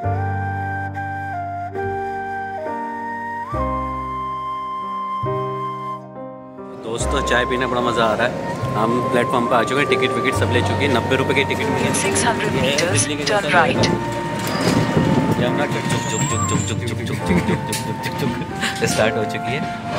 दोस्तों चाय पीने बड़ा मज़ा आ रहा है। हम प्लेटफॉर्म पे आ चुके हैं, टिकट विकेट सब ले चुके हैं। 90 रुपये की टिकट मिली है। 600 meters, turn right. स्टार्ट हो चुकी है।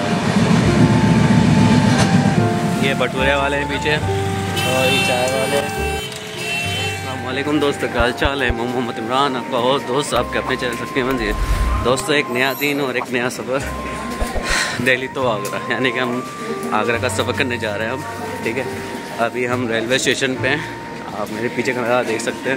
ये भटूरे वाले हैं पीछे और ये चाय वाले। अस्सलामुअलैकुम दोस्तों, क्या हाल चाल है? मोहम्मद इमरान आपका होस्ट दोस्त आपके अपने चैनल सबके मंदिर। दोस्तों एक नया दिन और एक नया सफ़र, दिल्ली तो आगरा, यानी कि हम आगरा का सफ़र करने जा रहे हैं हम। ठीक है, अभी हम रेलवे स्टेशन पे हैं। आप मेरे पीछे का नज़ारा देख सकते हैं।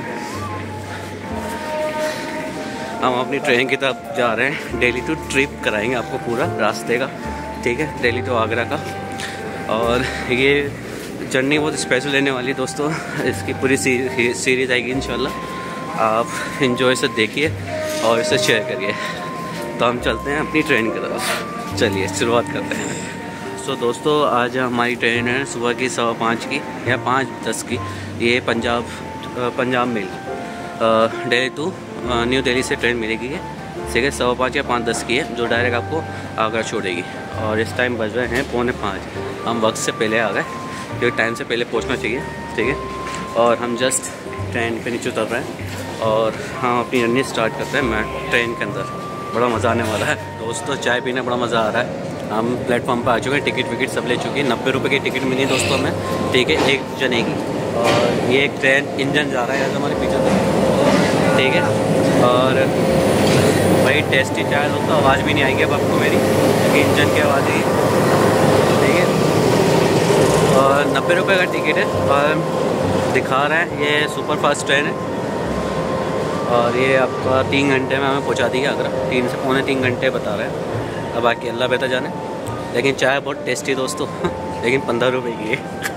हम अपनी ट्रेन की तरफ जा रहे हैं। दिल्ली टू ट्रिप कराएंगे आपको पूरा रास्ते का। ठीक है, दिल्ली टू आगरा का। और ये जर्नी बहुत स्पेशल रहने वाली है दोस्तों। इसकी पूरी सीरीज़ आएगी इंशाल्लाह। आप इंजॉय से देखिए और इसे शेयर करिए। तो हम चलते हैं अपनी ट्रेन की तरफ। चलिए शुरुआत करते हैं। सो दोस्तों आज हमारी ट्रेन है सुबह की 5:15 की या 5:10 की। ये Punjab mail Delhi to new Delhi से ट्रेन मिलेगी। ठीक है, 5:15 या 5:10 की है, जो डायरेक्ट आपको आगरा छोड़ेगी। और इस टाइम बज रहे हैं 4:45। हम वक्त से पहले आ गए क्योंकि टाइम से पहले पहुंचना चाहिए। ठीक है, और हम जस्ट ट्रेन पे नीचे उतर रहे हैं और हम अपनी जर्नी स्टार्ट करते हैं। मैं ट्रेन के अंदर बड़ा मज़ा आने वाला है दोस्तों। चाय पीने बड़ा मज़ा आ रहा है। हम प्लेटफॉर्म पर आ चुके हैं, टिकट विकेट सब ले चुके हैं। 90 रुपये की टिकट मिली दोस्तों हमें। ठीक है, एक जने की। और ये एक ट्रेन इंजन जा रहा है यहाँ हमारे पीछे से। ठीक है, और भाई टेस्टी चाय दोस्तों, आवाज़ भी नहीं आएगी अब आपको मेरी, क्योंकि इंजन की आवाज़ ही। ठीक है, और 90 रुपये का टिकट है और दिखा रहा है ये सुपर फास्ट ट्रेन है। और ये आपका 3 घंटे में हमें पहुंचा देगी आगरा। 3 से 3.25 घंटे बता रहे हैं। अब बाकी अल्लाह बेहतर जाने। लेकिन चाय बहुत टेस्टी दोस्तों लेकिन 15 रुपये की है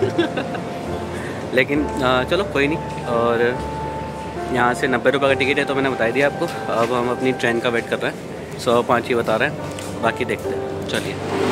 लेकिन चलो कोई नहीं। और यहाँ से 90 रुपये का टिकट है तो मैंने बता दिया आपको। अब हम अपनी ट्रेन का वेट कर रहे हैं। 5:15 ही बता रहे हैं, बाकी देखते हैं। चलिए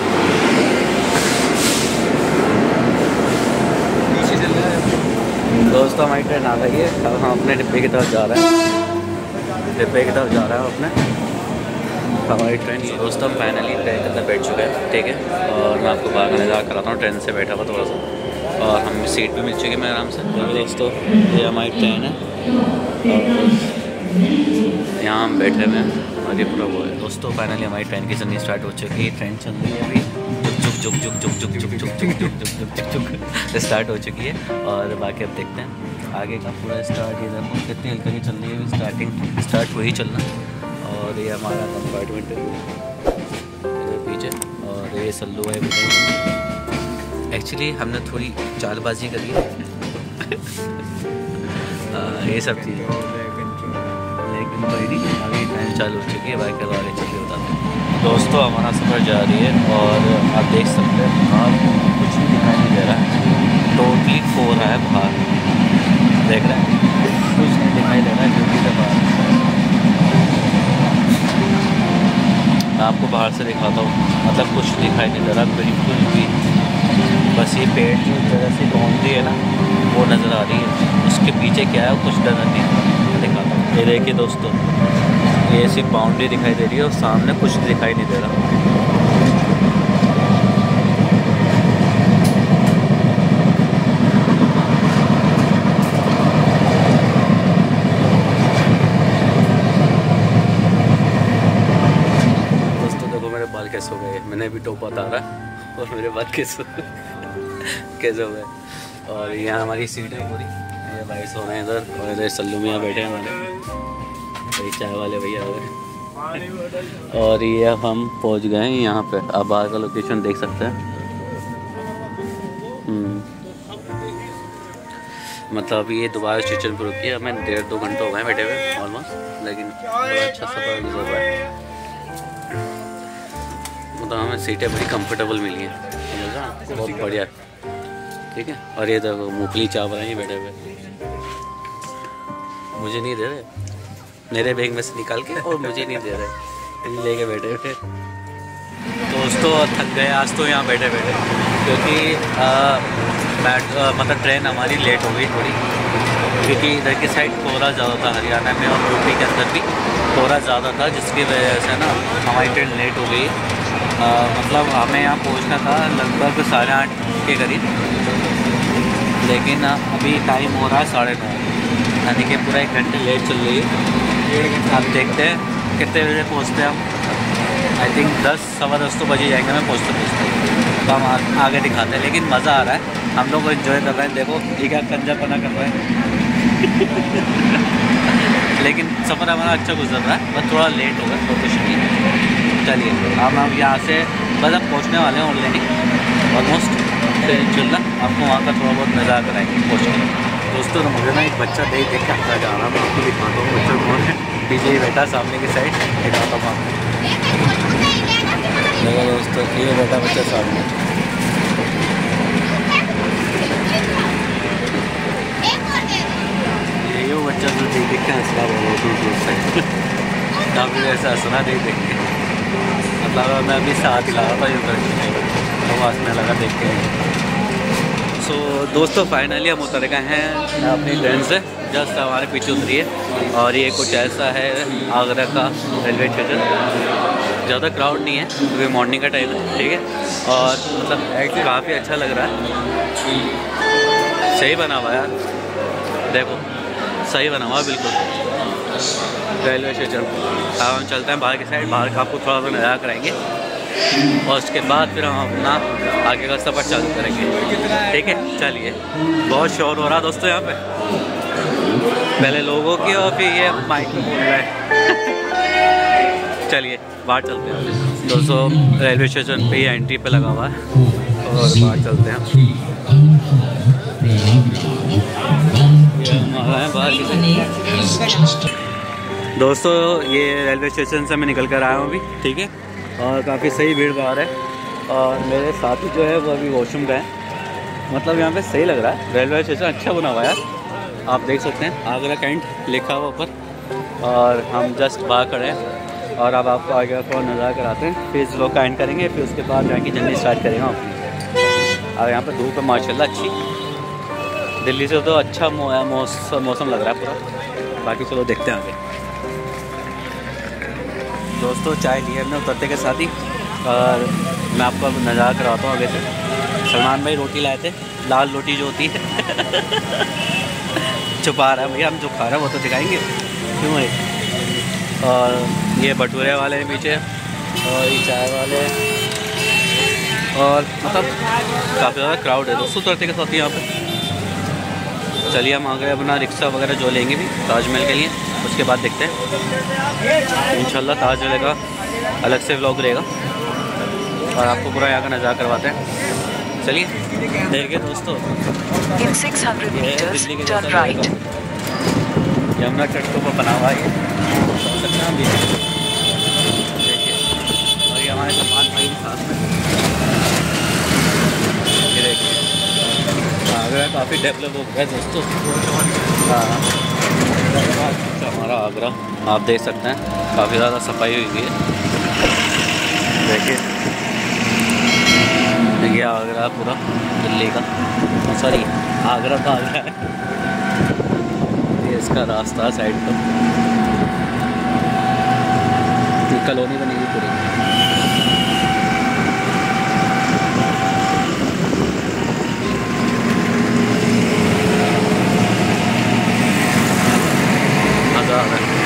दोस्तों हमारी ट्रेन आ गई है। अब हम अपने डिब्बे की तरफ जा रहे हैं। डिब्बे की तरफ जा रहा है अपने हमारी ट्रेन। दोस्तों फाइनली ट्रेन के अंदर बैठ चुके हैं। ठीक है, और मैं आपको बाहर का नज़ारा कराता हूँ। ट्रेन से बैठा हुआ थोड़ा सा और हम सीट भी मिल चुकी है मेरे आराम से। दोस्तों ये हमारी ट्रेन है और यहाँ हम बैठे हुए हैं और ये पूरा वो है। दोस्तों फाइनली हमारी ट्रेन की जर्नी स्टार्ट हो चुकी है। ट्रेन चल रही है अभी, चुक चुक चुक चुक चुक चुक चुक चुक चुक चुक चुक चुक स्टार्ट हो चुकी है। और बाकी अब देखते हैं आगे का पूरा स्टार्ट। ये देखो कितनी हल्की चल रही है, स्टार्ट वही चलना। और ये हमारा कंपार्टमेंट है इधर पीछे। और ये सल्लू है एक्चुअली हमने थोड़ी चालबाजी करी है ये सब चीज़ें, लेकिन कोई नहीं, अभी टाइम चालू हो चुकी है। बाइक के बारे चलिए बताते हैं। दोस्तों हमारा सफ़र जारी है और आप देख सकते हैं बाहर कुछ भी दिखाई नहीं दे रहा है। टोटली कोहरा है बाहर, देख रहे हैं, कुछ नहीं दिखाई दे रहा है ड्यूटी के बाहर। मैं आपको बाहर से दिखाता हूँ, मतलब कुछ दिखाई नहीं दे रहा बिल्कुल भी। बस ये पेड़ की जगह से बाउंड्री है ना, वो नज़र आ रही है। उसके पीछे क्या है कुछ नज़र नहीं दिखाता हूँ। ये देखिए दोस्तों, ये सिर्फ बाउंड्री दिखाई दे रही है और सामने कुछ दिखाई नहीं दे रहा। दोस्तों देखो मेरे बाल कैसे हो गए, मैंने भी टोपा उतारा और मेरे बाल कैसे हो गए। और यहाँ हमारी सीट है पूरी। ये भाई सो रहे हैं इधर और इधर सल्लू मियाँ बैठे हैं हमारे भाई, चाय वाले भैया हो गए। और ये हम पहुँच गए हैं यहाँ पे। आप बाहर का लोकेशन देख सकते हैं। मतलब ये दोबारा स्टेशन पर रुकी है। हमें 1.5-2 घंटे हो गए बैठे हुए ऑलमोस्ट, लेकिन बड़ा अच्छा सफ़र गुजर रहा है। मतलब हमें सीटें बड़ी कंफर्टेबल मिली हैं, बहुत बढ़िया। ठीक है, और ये देखो मूंगफली चावल हैं बैठे हुए, मुझे नहीं दे रहे, मेरे बैग में से निकाल के, और मुझे नहीं दे रहे, लेके बैठे हुए। दोस्तों थक गए आज तो यहाँ बैठे बैठे, क्योंकि मतलब ट्रेन हमारी लेट हो गई थोड़ी, क्योंकि इधर की साइड कोहरा ज़्यादा था, हरियाणा में और यूपी के अंदर भी कोहरा ज़्यादा था, जिसकी वजह से ना हमारी ट्रेन लेट हो गई। मतलब हमें यहाँ पहुँचना था लगभग 8:30 के करीब, लेकिन अभी टाइम हो रहा है 9:30, यानी कि पूरा 1 घंटे लेट चल रही है। आप देखते हैं कितने बजे पहुँचते हैं हम। आई थिंक 10 सवा 10 तो बजे जाएंगे हमें पहुँचते। तो हम आगे दिखाते हैं, लेकिन मज़ा आ रहा है, हम लोग को एंजॉय कर रहे हैं। देखो ये क्या कंजापना कर रहे हैं लेकिन सफ़र हमारा अच्छा गुजर रहा है, बस थोड़ा लेट होगा तो कुछ नहीं। चलिए हम यहाँ से बस हम पहुँचने वाले हैं ऑलरेडी ऑलमोस्ट। फिर इंशाल्लाह आपको वहाँ का थोड़ा बहुत नज़ारा कराएंगे पहुँच के। दोस्तों मुझे ना एक बच्चा देख के आता जा रहा है, मैं आपको दिखाता हूँ। बच्चा कौन है, पीछे ही बैठा सामने की साइड, दिखाता हूँ आपको। देखो दोस्तों ये बैठा बच्चा सामने, ये बच्चा तो देख के हंसला बोलो दूर साइड काफ़ी ऐसा हंसना देख के, मतलब मैं अभी साथ ही लगा था यूँ तो हंसने लगा देख के। सो दोस्तों फाइनली हम उतर गए हैं अपनी ट्रेन से, जस्ट हमारे पीछे उतरी है। और ये कुछ ऐसा है आगरा का रेलवे स्टेशन। ज़्यादा क्राउड नहीं है क्योंकि मॉर्निंग का टाइम है, ठीक है। और मतलब काफ़ी अच्छा लग रहा है, सही बना हुआ यार, देखो सही बना हुआ बिल्कुल रेलवे स्टेशन। अब हम चलते हैं बाहर की साइड, बाहर का आपको थोड़ा सा नज़ारा कराएंगे और उसके बाद फिर हम अपना आगे का सफ़र चालू करेंगे, ठीक है। चलिए बहुत शोर हो रहा दोस्तों यहाँ पे, पहले लोगों की और फिर ये माइक में बोल रहा है चलिए बाहर चलते हैं दोस्तों। रेलवे स्टेशन पे ही एंट्री पे लगा हुआ है और बाहर चलते हैं। दोस्तों ये रेलवे स्टेशन से मैं निकल कर आया हूँ अभी, ठीक है। और काफ़ी सही भीड़ भाड़ है और मेरे साथी जो है वो अभी वॉशरूम गए, मतलब यहाँ पे सही लग रहा है। रेलवे स्टेशन अच्छा बना हुआ है, आप देख सकते हैं आगरा कैंट लिखा हुआ ऊपर, और हम जस्ट बाहर खड़े हैं। और अब आपको आगे का नज़ारा कराते हैं, फिर इस लोग का एंड करेंगे, फिर उसके बाद जाके जर्नी स्टार्ट करेंगे अपनी। और यहाँ पर धूप है माशाल्लाह अच्छी, दिल्ली से तो अच्छा मौसम लग रहा है पूरा। बाकी चलो देखते हैं आगे। दोस्तों चाय लिए हमने उतरते के साथ ही, और मैं आपको अब नज़ारा करवाता हूँ आगे से। सलमान भाई रोटी लाए थे, लाल रोटी जो होती है छुपा रहा है भैया, हम जो खा रहे हैं वो तो दिखाएंगे क्यों है। और ये भटूरे वाले हैं पीछे, और ये चाय वाले, और मतलब काफ़ी ज़्यादा क्राउड है दोस्तों उतरते के साथ ही यहाँ पे। चलिए हम आगे अपना रिक्शा वगैरह जो लेंगे भी ताजमहल के लिए, उसके बाद देखते हैं इंशाल्लाह। ताजमहल का अलग से व्लॉग रहेगा और आपको पूरा यहाँ का नज़ारा करवाते हैं। चलिए देखिए दोस्तों, In 600 meters, turn right. Yamuna तट पर बना हुआ है भी देखिए, और ये हमारे सलमान भाई के साथ में, ये देखिए आगरा काफ़ी डेवलप हो गया है दोस्तों। हाँ हमारा आगरा आप देख सकते हैं काफ़ी ज़्यादा सफाई हुई है। देखिए देखिए आगरा पूरा दिल्ली का, सॉरी आगरा का आगरा है। ये इसका रास्ता साइड का, कॉलोनी बनेगी पूरी। मज़ा आ रहा है।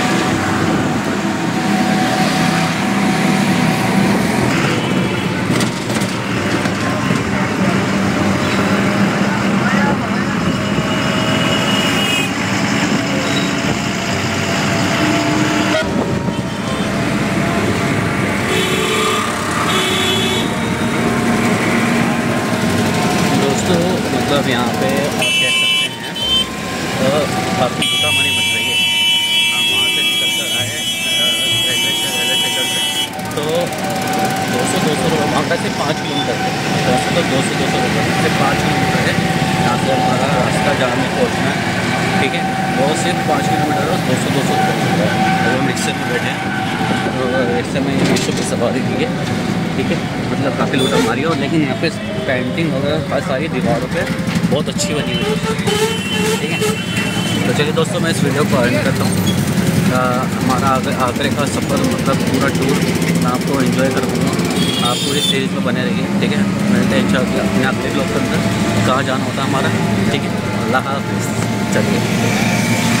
मतलब यहाँ पे आप कह सकते हैं काफ़ी लूटा मारी मच रही है। हम वहाँ से निकल कर आए रेलवे स्टेशन से, तो 200 रुपये वहाँ से 5 किलोमीटर है, 200 रुपये से 5 किलोमीटर है यहाँ से हमारा रास्ता जहाँ में पहुँचना है, ठीक है। वो सिर्फ 5 किलोमीटर और 200 रुपये। और हम रिक्शे में बैठे हैं, तो रिक्शे में 20 रुपये सवारी दी है, ठीक है। मतलब काफ़ी लूटा मारी है। और लेकिन यहाँ पे पेंटिंग वगैरह सारी दीवारों पे बहुत अच्छी बनी हुई है, ठीक है। तो चलिए दोस्तों, मैं इस वीडियो को एंड करता हूँ। हमारा आगरे का सफ़र मतलब पूरा टूर मैं आपको एंजॉय करूँगा। आप पूरी सीरीज़ में बने रहिए, ठीक है। मिलते हैं इंशाअल्लाह अपने अगले ब्लॉग के अंदर, कहाँ जाना होता है हमारा, ठीक है। अल्लाह हाफ़िज़। चलिए।